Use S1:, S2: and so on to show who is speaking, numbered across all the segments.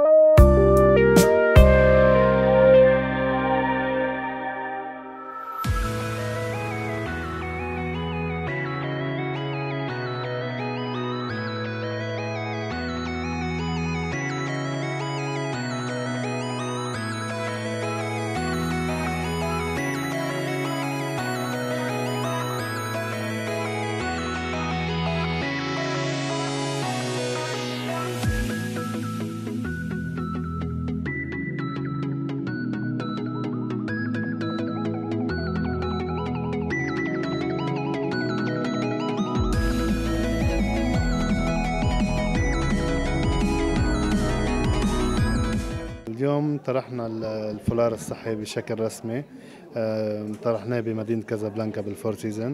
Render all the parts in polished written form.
S1: اليوم طرحنا الفولار الصحي بشكل رسمي. طرحناه بمدينة كازابلانكا بالفور سيزون،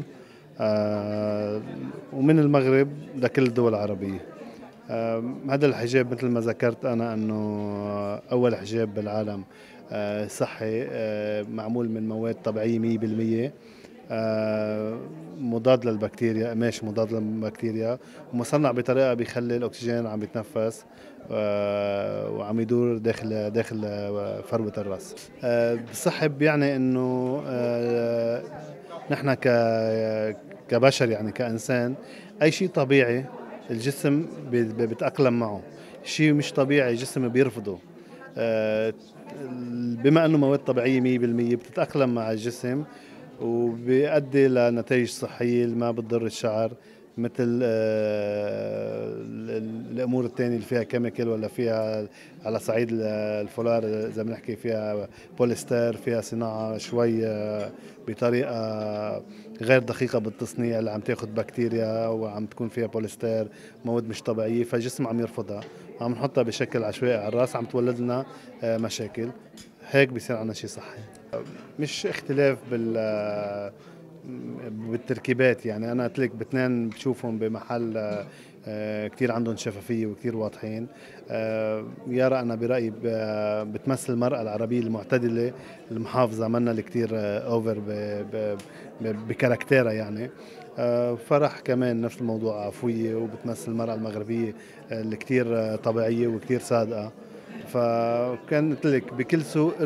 S1: ومن المغرب لكل الدول العربية. هذا الحجاب مثل ما ذكرت أنا أنه أول حجاب بالعالم صحي، معمول من مواد طبيعية 100%، مضاد للبكتيريا، قماش مضاد للبكتيريا، ومصنع بطريقة بيخلي الأكسجين عم يتنفس وعم يدور داخل فروة الرأس. بصحب يعني إنه نحن كبشر، يعني كإنسان، أي شيء طبيعي الجسم بيتأقلم معه، شيء مش طبيعي الجسم بيرفضه. آه، بما أنه مواد طبيعية 100% بتتأقلم مع الجسم وبيؤدي لنتائج صحية ما بتضر الشعر، مثل الأمور الثانية اللي فيها كيميكال ولا فيها على صعيد الفولار، إذا بنحكي فيها بوليستر، فيها صناعة شوي بطريقة غير دقيقة بالتصنيع، اللي عم تاخد بكتيريا وعم تكون فيها بوليستر، مواد مش طبيعية، فالجسم عم يرفضها، عم نحطها بشكل عشوائي على الراس، عم تولد لنا مشاكل. هيك بيصير عنا شيء صحي. مش اختلاف بالتركيبات، يعني انا قلت لك باثنين بشوفهم بمحل كتير عندهم شفافيه وكتير واضحين. يارا انا برايي بتمثل المراه العربيه المعتدله المحافظه، منا اللي كتير اوفر بكاركتيرها يعني. فرح كمان نفس الموضوع، عفويه، وبتمثل المراه المغربيه اللي كتير طبيعيه وكتير صادقه. فكان قلت لك بكل سوق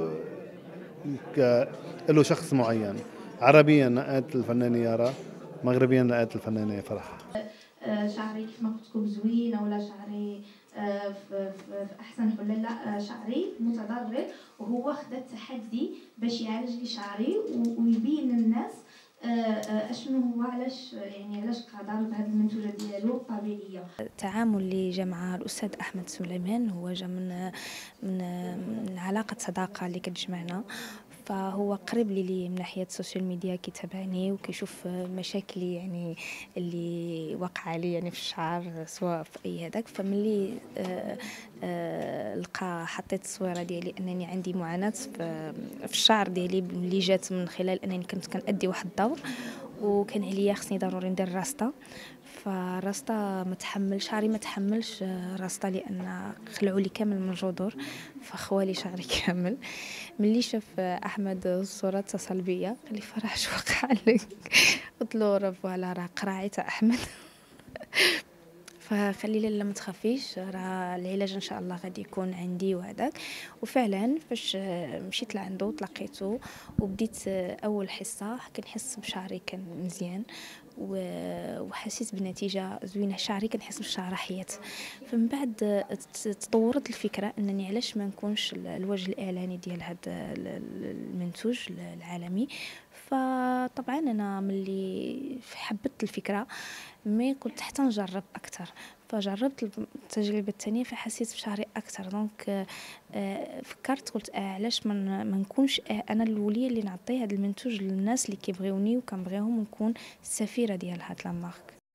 S1: له شخص معين. عربيا نقيت الفنانة يارا، مغربيا نقيت الفنانة فرح.
S2: شعري كيف ما قلت لكم زوينه، ولا شعري في احسن حلول؟ لا، شعري متضرر، وهو خدا التحدي باش يعالج لي شعري ويبين للناس اشنو هو، علاش قادر بهذه المنتوجه ديالو الطبيعيه.
S3: التعامل اللي جا مع الأستاذ أحمد سليمان هو جا من علاقة صداقة اللي كتجمعنا، فهو قريب لي من ناحية السوشيال ميديا، كيتابعني وكيشوف مشاكلي يعني اللي وقع لي يعني في الشعر، سواء في أي هذاك. فملي لقى حطيت التصويره ديالي انني عندي معاناه في الشعر ديالي، اللي جات من خلال انني كنت كنأدي واحد الدور، وكان عليا خصني ضروري ندير راسطه. فراسطه ما تحمل شعري، ما تحملش راسطه، لان خلعوا لي كامل من الجذور، فخوالي شعري كامل. ملي شاف احمد الصوره اتصل بيا قال لي فرح شو وقع لك؟ قلت له فوالا راه قراعي تاع احمد. فخلي لا ما تخافيش، راه العلاج ان شاء الله غادي يكون عندي وهذاك. وفعلا فاش مشيت لعندو تلاقيته وبديت اول حصه كنحس بشعري كان مزيان، وحسيت بنتيجه زوينه. شعري كنحس بالشعر حياه. فمن بعد تطورت الفكره انني علاش ما نكونش الوجه الاعلاني ديال هذا المنتوج العالمي. فطبعا انا ملي حبت الفكره مي قلت حتى نجرب اكثر، فجربت التجربه الثانيه فحسيت بشعري اكثر. دونك فكرت قلت علاش ما نكونش انا الوليه اللي نعطي هذا المنتوج للناس اللي كيبغيوني وكنبغيهم، ونكون السفيره ديال هاد لا مارك.